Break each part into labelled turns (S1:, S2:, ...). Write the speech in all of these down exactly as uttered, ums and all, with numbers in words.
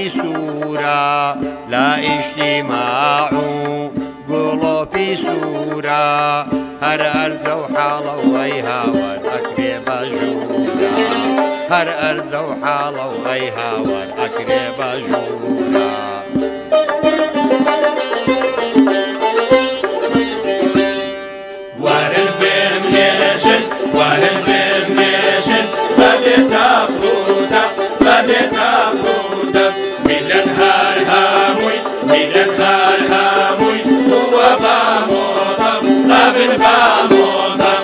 S1: قلوبي سورة لا اجتماع قلوبي سورة هر أرزو حالو ويها والأكري بجورة هر أرزو حالو ويها والأكري بجورة
S2: وارن بمنيشن وارن بمنيشن بديت أبرودا بديت أبرودا ملت هار هاموي ملت هار هاموي هو باموسا قبل باموسا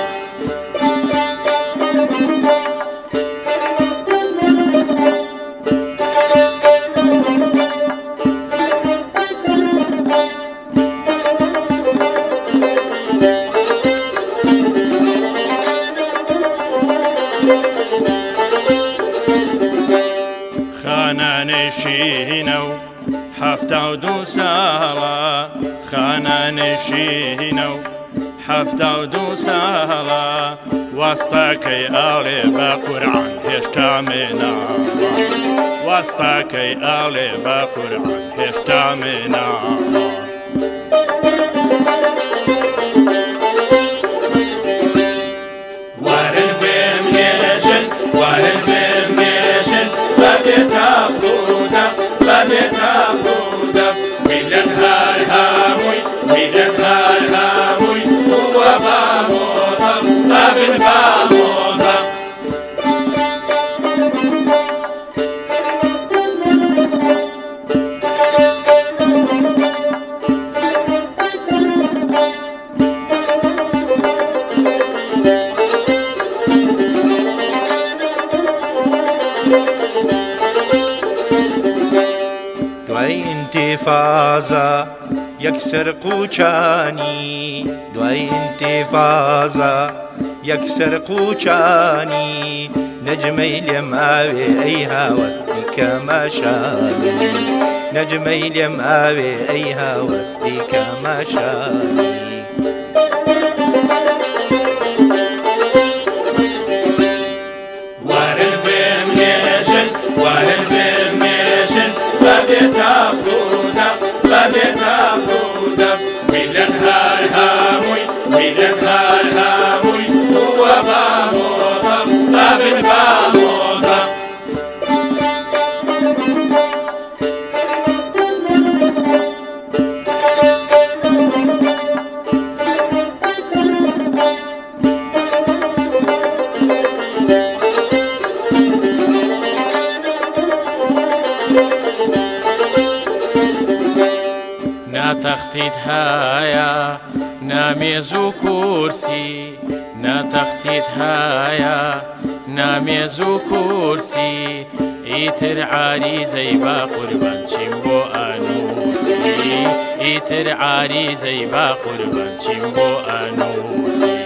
S3: خاناني شينو حفتا ودو سالا خاناني شينو حفتا ودو سالا وسطاكي آلي بقرآن هشتا منا وسطاكي آلي بقرآن هشتا منا
S2: وارن بمنيشن وارن بمنيشن بديت أبرودا بديت أبرودا ملت هار هاموي ملت هار هاموي هو باموسا قبل باموسا
S4: دوای انتفاضة يكسر قوچانی دوای انتفاضة يكسر قوچانی نجمي لماوي أي هاوت بك شاني نجمي لماوي أي هاوت بك شاني
S2: وارن بمنيشن وارن بمنيشن بديت أبرودا بديت أبرودا ملت هار هاموي ملت هار هاموي هو باموسا قبل باموسا
S3: نا تختيت هايا نا ميزو كرسي نا تختيت هايا نا ميزو كرسي ايتر عاري زيبا قربان شمبو انوسي ايتر عاري زيبا قربان شمبو انوسي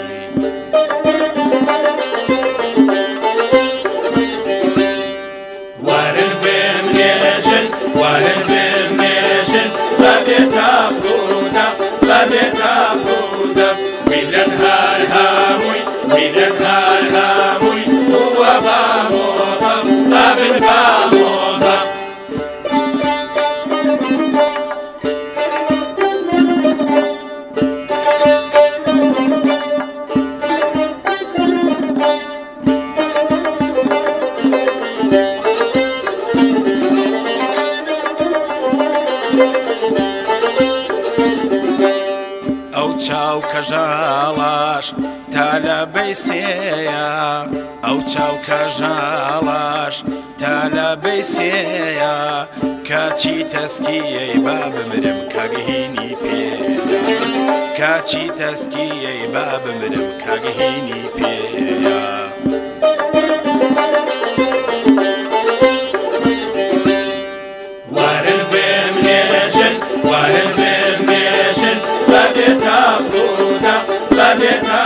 S2: وارن بمنيشن وارن بمنيشن بديت أبرودا بديت أبرودا ملت هار هاموي ملت هار هاموي هو باموسا قبل باموسا
S3: ئەو چاو کەژاڵاش تا لە بەیسێیە ئەو چاو کەژاڵاش تا لە بەیسێیە کاچی تەسکیەی با بمرم کاگهینی پێیە کاچی تەسکیەی با بمرم کاگهینی پێیە
S2: وارن بمنيشن وارن بمنيشن بديت أبرودا بديت